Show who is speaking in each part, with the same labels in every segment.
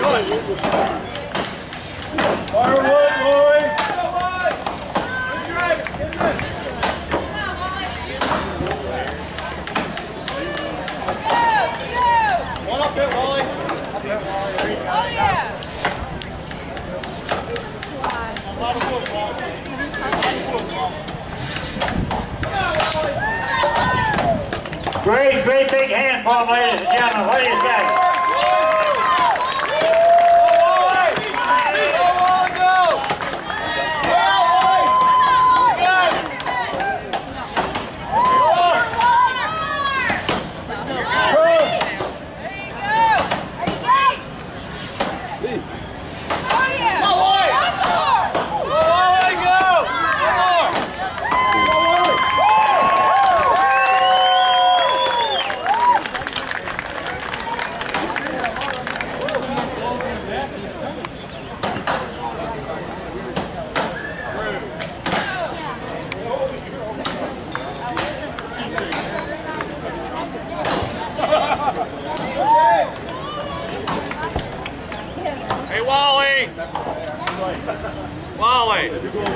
Speaker 1: Firewood, boy! One up there, Wally.
Speaker 2: Oh, yeah.
Speaker 1: A lot of football.
Speaker 3: Great big hand for him, ladies and gentlemen. What do you say?
Speaker 1: Hey, Wally! Wally!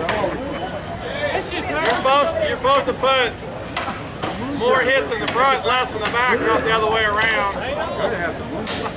Speaker 1: You're supposed to put more hits in the front, less in the back, not the other way around.